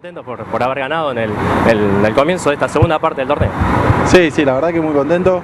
Contento por haber ganado en el comienzo de esta segunda parte del torneo. Sí, la verdad que muy contento.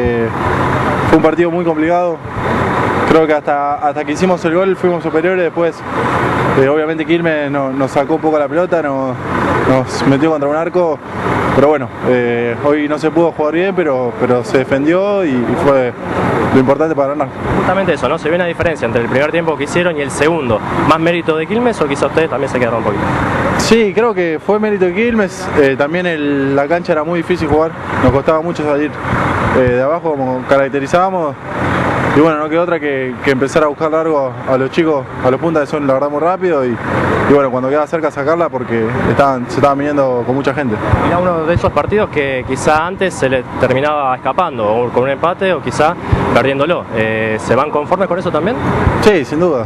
Fue un partido muy complicado. Creo que hasta que hicimos el gol fuimos superiores. Después, obviamente Quilmes nos sacó un poco la pelota, nos metió contra un arco. Pero bueno, hoy no se pudo jugar bien, pero se defendió y fue lo importante para ganar. Justamente eso, ¿no? Se ve una diferencia entre el primer tiempo que hicieron y el segundo. ¿Más mérito de Quilmes o quizá ustedes también se quedaron un poquito? Sí, creo que fue mérito de Quilmes. También la cancha era muy difícil jugar, nos costaba mucho salir de abajo como caracterizábamos. Y bueno, no quedó otra que empezar a buscar largo a los chicos, a los puntas que son la verdad muy rápido y bueno, cuando quedaba cerca sacarla porque se estaban viniendo con mucha gente. Era uno de esos partidos que quizá antes se le terminaba escapando, o con un empate o quizá perdiéndolo. ¿Se van conformes con eso también? Sí, sin duda.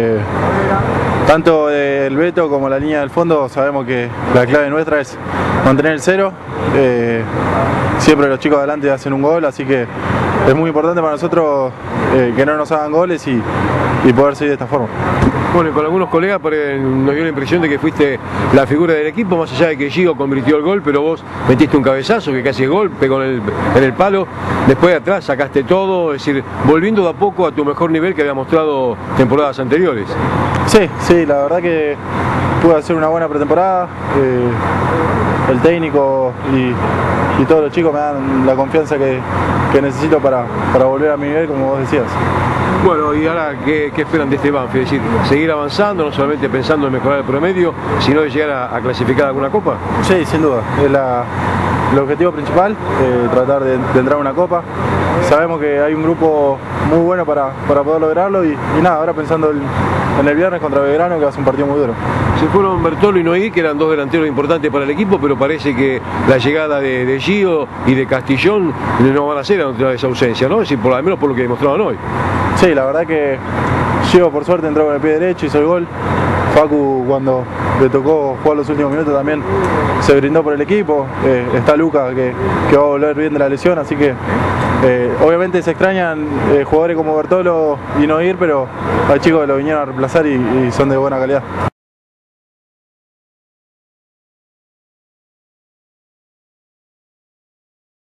Tanto el Beto como la línea del fondo sabemos que la clave nuestra es mantener el cero. Siempre los chicos adelante hacen un gol, así que es muy importante para nosotros que no nos hagan goles y poder seguir de esta forma. Bueno, con algunos colegas nos dio la impresión de que fuiste la figura del equipo, más allá de que Gio convirtió el gol, pero vos metiste un cabezazo que casi es gol, pegó en el palo, después de atrás sacaste todo, es decir, volviendo de a poco a tu mejor nivel que había mostrado temporadas anteriores. Sí, la verdad que pude hacer una buena pretemporada. El técnico y todos los chicos me dan la confianza que necesito para volver a mi nivel, como vos decías. Bueno, y ahora, ¿qué esperan de este Banfield? Es decir, seguir avanzando, no solamente pensando en mejorar el promedio, sino de llegar a clasificar alguna copa. Sí, sin duda, es el objetivo principal, tratar de entrar a una copa. Sabemos que hay un grupo muy bueno para poder lograrlo y nada, ahora pensando en el viernes contra Belgrano, que va a ser un partido muy duro. Se fueron Bertolo y Noí, que eran dos delanteros importantes para el equipo, pero parece que la llegada de Gio y de Castillón no van a ser esa ausencia, ¿no? Es decir, por lo menos por lo que demostraron hoy. Sí, la verdad que Gio por suerte entró con el pie derecho, hizo el gol. Facu, cuando le tocó jugar los últimos minutos, también se brindó por el equipo. Está Luca, que va a volver bien de la lesión, así que obviamente se extrañan jugadores como Bertolo y Noir, pero hay chicos que lo vinieron a reemplazar y son de buena calidad.